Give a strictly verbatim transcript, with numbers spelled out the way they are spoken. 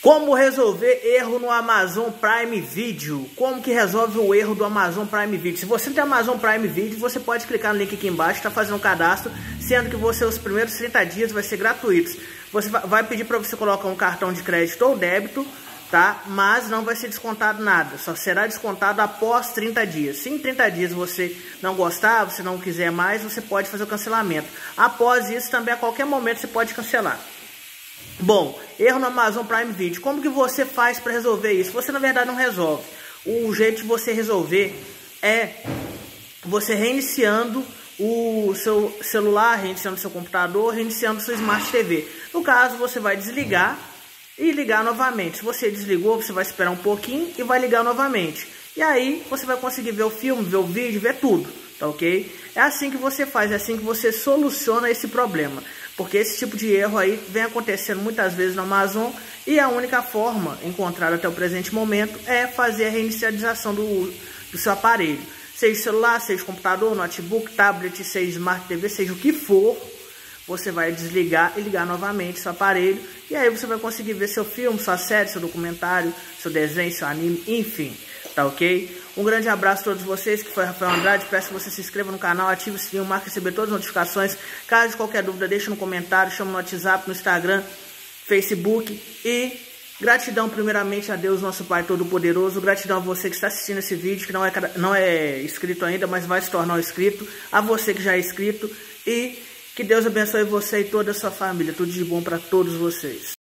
Como resolver erro no Amazon Prime Video? Como que resolve o erro do Amazon Prime Video? Se você não tem Amazon Prime Video, você pode clicar no link aqui embaixo, está fazendo um cadastro, sendo que você, os primeiros trinta dias vai ser gratuitos. Você vai pedir para você colocar um cartão de crédito ou débito, tá? Mas não vai ser descontado nada, só será descontado após trinta dias. Se em trinta dias você não gostar, você não quiser mais, você pode fazer o cancelamento. Após isso, também a qualquer momento você pode cancelar. Bom, erro no Amazon Prime Video. Como que você faz para resolver isso? Você na verdade não resolve. O jeito de você resolver é você reiniciando o seu celular, reiniciando o seu computador, reiniciando sua Smart T V. No caso, você vai desligar e ligar novamente. Se você desligou, você vai esperar um pouquinho e vai ligar novamente. E aí você vai conseguir ver o filme, ver o vídeo, ver tudo, tá ok? É assim que você faz, é assim que você soluciona esse problema. Porque esse tipo de erro aí vem acontecendo muitas vezes no Amazon e a única forma encontrada até o presente momento é fazer a reinicialização do, do seu aparelho. Seja celular, seja computador, notebook, tablet, seja Smart T V, seja o que for, você vai desligar e ligar novamente seu aparelho. E aí você vai conseguir ver seu filme, sua série, seu documentário, seu desenho, seu anime, enfim. Tá ok? Um grande abraço a todos vocês, que foi Rafael Andrade. Peço que você se inscreva no canal, ative o sininho, marque receber todas as notificações. Caso de qualquer dúvida, deixe no comentário, chama no WhatsApp, no Instagram, Facebook. E gratidão primeiramente a Deus, nosso Pai Todo-Poderoso. Gratidão a você que está assistindo esse vídeo, que não é, não é inscrito ainda, mas vai se tornar um inscrito. A você que já é inscrito. E que Deus abençoe você e toda a sua família. Tudo de bom para todos vocês.